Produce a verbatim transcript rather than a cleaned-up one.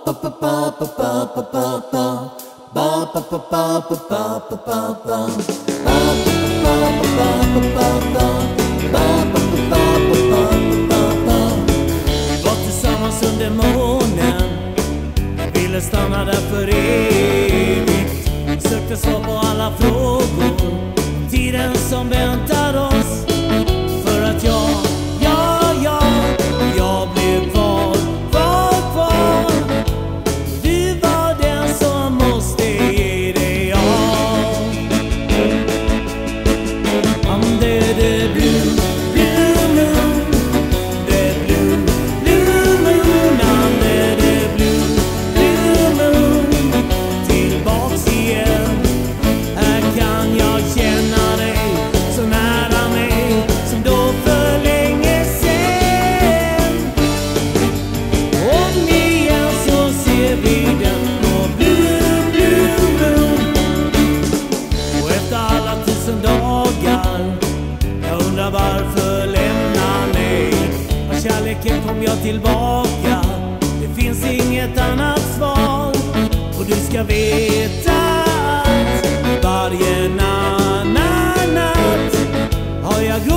tillsammans under månen, ville stanna där för evigt. Sökte svar på alla frågor, tiden som väntar oss. För att jag, ja, ja, jag blev kvar, kvar, kvar. Du var den som måste ge dig av. Under the blue, blue moon, the blue, blue moon. Under the blue, blue moon, tillbaks igen. Här kan jag känna dig så nära mig som då för länge sen. Om igen så ser vi den på blue, blue moon. Och efter alla tusen dagar, jag undrar varför lämnar mig. Av kärleken kom jag tillbaka, det finns inget annat svar. Och du ska veta att varje na, na, natt har jag